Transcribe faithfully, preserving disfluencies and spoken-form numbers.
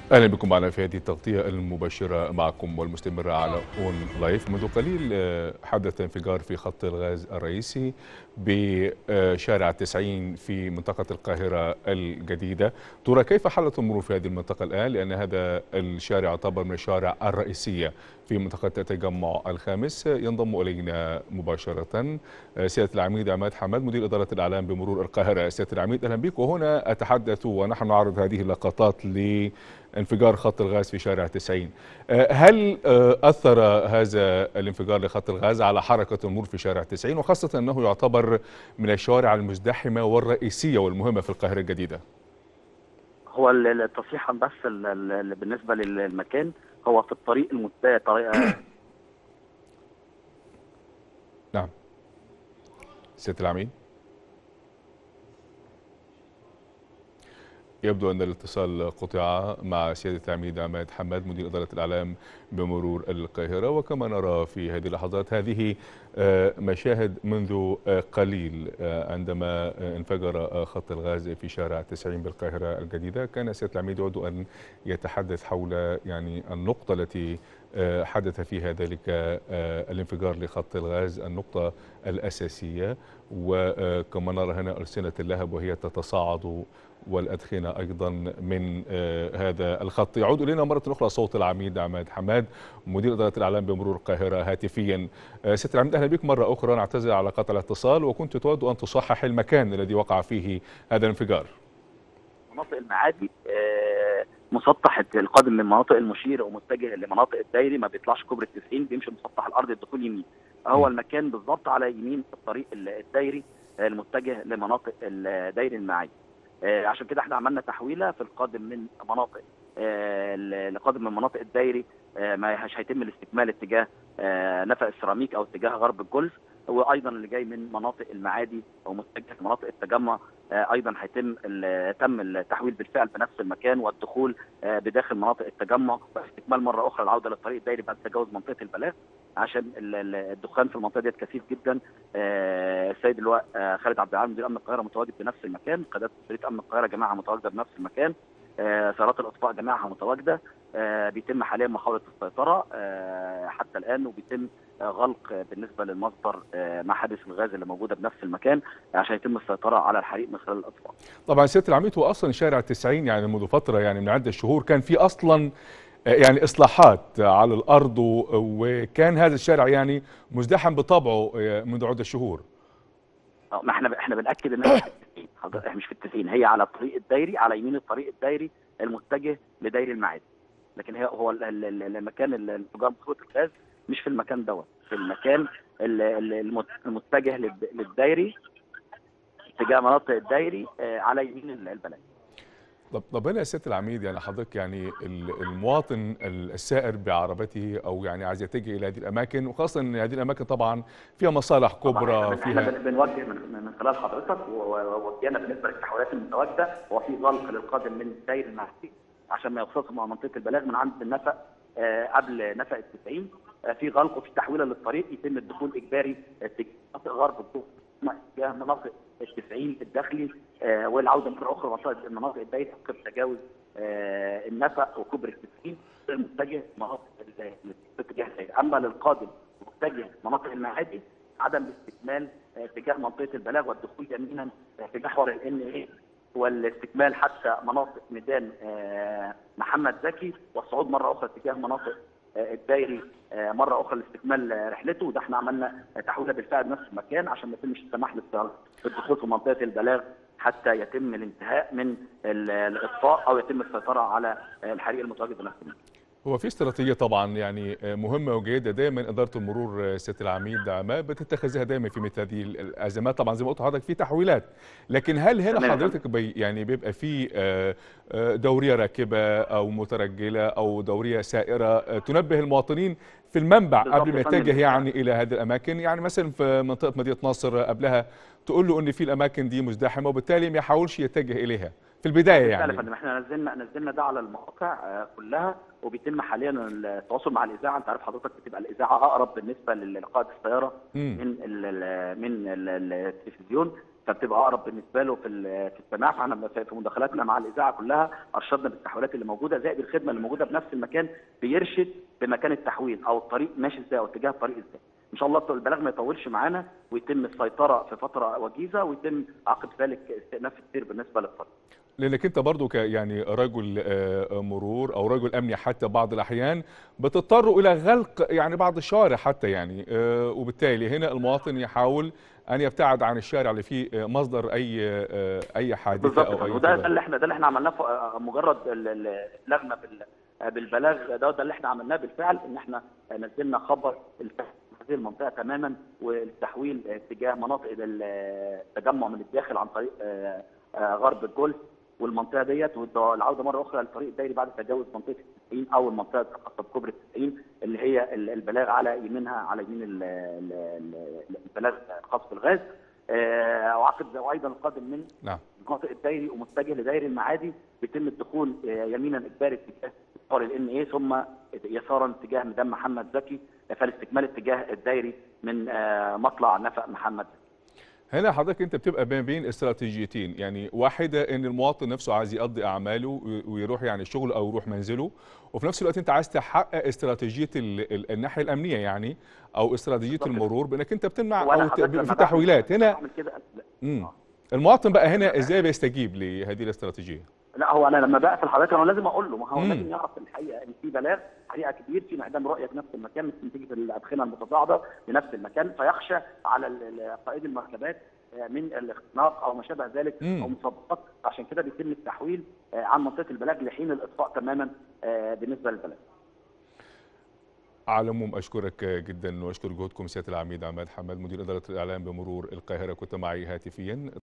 اهلا بكم معنا في هذه التغطيه المباشره معكم والمستمره على اون لايف. منذ قليل آه، حدث انفجار في خط الغاز الرئيسي بشارع تسعين في منطقه القاهره الجديده. ترى كيف حالة المرور في هذه المنطقه الان، لان هذا الشارع يعتبر من الشوارع الرئيسيه في منطقه التجمع الخامس. ينضم الينا مباشره آه، سياده العميد عماد حماد، مدير اداره الاعلام بمرور القاهره. سياده العميد اهلا بك. وهنا اتحدث ونحن نعرض هذه اللقطات ل انفجار خط الغاز في شارع تسعين. هل أثر هذا الانفجار لخط الغاز على حركة المرور في شارع تسعين، وخاصة أنه يعتبر من الشوارع المزدحمة والرئيسية والمهمة في القاهرة الجديدة؟ هو التصحيح بس ال- ال- بالنسبه للمكان، هو في الطريق المتجه طريق. نعم سيادة العميد، يبدو أن الاتصال قطع مع سيادة العميد عماد حماد مدير إدارة الإعلام بمرور القاهرة. وكما نرى في هذه اللحظات، هذه آه، مشاهد منذ آه، قليل آه، عندما آه، انفجر آه، خط الغاز في شارع تسعين بالقاهرة الجديدة. كان سيادة العميد يود أن يتحدث حول يعني النقطة التي آه، حدث فيها ذلك آه، الانفجار لخط الغاز، النقطة الأساسية. وكما نرى هنا ألسنة اللهب وهي تتصاعد، والأدخنة أيضا من آه، هذا الخط. يعود إلينا مرة أخرى صوت العميد عماد حماد مدير إدارة الإعلام بمرور القاهرة هاتفيا. آه، سيادة العميد أهلا بك مرة أخرى. نعتذر على قطع الاتصال، وكنت تود أن تصحح المكان الذي وقع فيه هذا الانفجار. مناطق المعادي، آه، مسطح القادم من مناطق المشير ومتجه لمناطق الدايري، ما بيطلعش كوبري التسعين، بيمشي مسطح الارض الدخول يمين. م. هو المكان بالظبط على يمين الطريق الدايري آه، المتجه لمناطق الدايري المعادي. آه، عشان كده احنا عملنا تحويله في القادم من مناطق آه، القادم من مناطق الدايري، آه، ما مش هيتم الاستكمال اتجاه آه، نفق السيراميك او اتجاه غرب الجولف. وايضا اللي جاي من مناطق المعادي او متجه لمناطق التجمع آه، ايضا هيتم ال- تم التحويل بالفعل بنفس المكان، والدخول آه، بداخل مناطق التجمع، واستكمال مره اخرى العوده للطريق الدائري بعد تجاوز منطقه البلاغ، عشان ال- ال- الدخان في المنطقه ديت كثيف جدا. آه، السيد اللواء آه، خالد عبد العال مدير امن القاهره متواجد بنفس المكان، قيادات فريق امن القاهره جماعه متواجده بنفس المكان، آه، سيارات الاطفاء جماعه متواجده. آه، بيتم حاليا محاوله السيطره آه، حتى الان، وبيتم آه، غلق بالنسبه للمصدر آه، محابس الغاز اللي موجوده بنفس المكان عشان يتم السيطره على الحريق من خلال الاطفاء. طبعا سيادة العميد، هو أصلا شارع تسعين يعني منذ فترة، يعني من عدة شهور، كان في أصلا آه، يعني إصلاحات على الأرض، و- وكان هذا الشارع يعني مزدحم بطبعه آه، منذ عدة شهور. اه، ما احنا احنا بناكد انها مش في التسعين، حضرتك احنا مش في التسعين، هي على الطريق الدايري، على يمين الطريق الدايري المتجه لدايري المعادي. لكن هي هو ال- ال- ال- المكان ال- انفجار ماسوره الغاز مش في المكان دوت، في المكان ال- ال- المت- المتجه للد- للدايري، اتجاه مناطق الدايري آه، على يمين ال- البلد. طب طب هنا يا سياده العميد، يعني حضرتك يعني ال- المواطن السائر بعربته، او يعني عايز يتجه الى هذه الاماكن، وخاصه ان هذه الاماكن طبعا فيها مصالح طبعا احنا كبرى بن احنا فيها. بن بنوجه من من خلال حضرتك، و- و- ووجهنا بالنسبه للتحولات المتواجده، هو في غلق للقادم من داير المعادي عشان ما يخصص مع منطقه البلاغ من عند النفق آه، قبل نفق التسعين. آه، في غلق وفي تحويله للطريق، يتم الدخول اجباري اتجاه مناطق غرب الضوء، اتجاه مناطق التسعين الداخلي، آه، والعوده مره اخرى مناطق مناطق الدايره عقب تجاوز آه، النفق وكوبري التسعين المتجه مناطق ال- الاتجاه الدايري. اما للقادم متجه مناطق المعادي، عدم استكمال آه، اتجاه منطقه البلاغ والدخول يمينا آه، في محور الان اي، والاستكمال حتى مناطق ميدان آه، محمد زكي، والصعود مره اخرى اتجاه مناطق آه، الدايري آه، مره اخرى لاستكمال آه، رحلته. وده احنا عملنا تحويله بالفعل بنفس المكان عشان ما يتمش السماح للسيارات بالدخول في منطقه البلاغ حتى يتم الانتهاء من ال- الاطفاء او يتم السيطره على آه، الحريق المتواجد بنفس المكان. هو في استراتيجيه طبعا يعني مهمه وجيده دائما اداره المرور سياده العميد عماد بتتخذها دائما في مثل هذه الازمات. طبعا زي ما قلت لحضرتك في تحويلات، لكن هل هنا تمام يا فندم. حضرتك بي يعني بيبقى في آه، آه، دوريه راكبه او مترجله او دوريه سائره آه، تنبه المواطنين في المنبع قبل بالظبط ما يا فندم. يتجه احنا يعني الى هذه الاماكن؟ يعني مثلا في منطقه مدينه نصر قبلها تقول له ان في الاماكن دي مزدحمه، وبالتالي ما يحاولش يتجه اليها في اه البدايه بالفعل يا يعني. فندم، احنا نزلنا نزلنا ده على المواقع آه، كلها، وبيتم حاليا التواصل مع الاذاعه. انت عارف حضرتك بتبقى الاذاعه اقرب بالنسبه لقائد السياره امم من ال ال من ال التلفزيون. فبتبقى اقرب بالنسبه له في في السماع. فاحنا في مداخلاتنا مع الاذاعه كلها ارشدنا بالتحويلات اللي موجوده، زائد الخدمه اللي موجوده بنفس المكان بيرشد بمكان التحويل او الطريق ماشي ازاي او اتجاه الطريق ازاي. ان شاء الله البلاغ ما يطولش معانا ويتم السيطره في فتره وجيزه، ويتم عقب ذلك استئناف السير بالنسبه للطريق. لانك انت برضو ك يعني رجل مرور او رجل امني حتى بعض الاحيان بتضطروا الى غلق يعني بعض الشوارع حتى يعني، وبالتالي هنا المواطن يحاول ان يبتعد عن الشارع اللي فيه مصدر اي اي حادثه او اي وده ده اللي احنا ده اللي احنا عملناه مجرد اللجنه بالبلاغ ده ده اللي احنا عملناه بالفعل، ان احنا نزلنا خبر هذه المنطقه تماما والتحويل اتجاه مناطق التجمع من الداخل عن طريق غرب الجولف والمنطقه ديت، والعوده مره اخرى للطريق الدائري بعد تجاوز منطقه التسعين او المنطقه الخاصه بكوبري التسعين اللي هي البلاغ على يمينها على يمين البلاغ الخاص بالغاز. وعقد وايضا القادم من نعم مناطق الدائري ومتجه لدائري المعادي بيتم الدخول يمينا اجباري اتجاه طريق الان اي، ثم يسارا اتجاه ميدان محمد زكي فالاستكمال اتجاه الدائري من مطلع نفق محمد زكي. هنا حضرتك انت بتبقى ما بين استراتيجيتين، يعني واحده ان المواطن نفسه عايز يقضي اعماله ويروح يعني شغله او يروح منزله، وفي نفس الوقت انت عايز تحقق استراتيجيه الناحيه الامنيه يعني او استراتيجيه المرور بانك انت بتمنع او في تحويلات. هنا امم المواطن بقى هنا ازاي بيستجيب لهذه الاستراتيجيه؟ لا هو انا لما بقفل حضرتك انا لازم اقول له، ما هو لازم يعرف الحقيقه ان في بلاغ حقيقه كبير في انعدام رؤيه في نفس المكان نتيجه الادخنه المتصاعده بنفس المكان، فيخشى على قائد المركبات من الاختناق او ما شابه ذلك او مسبقات، عشان كده بيتم التحويل عن منطقه البلاغ لحين الاطفاء تماما بالنسبه للبلاغ. على العموم اشكرك جدا واشكر جهودكم سياده العميد عماد حماد مدير اداره الاعلام بمرور القاهره، كنت معي هاتفيا.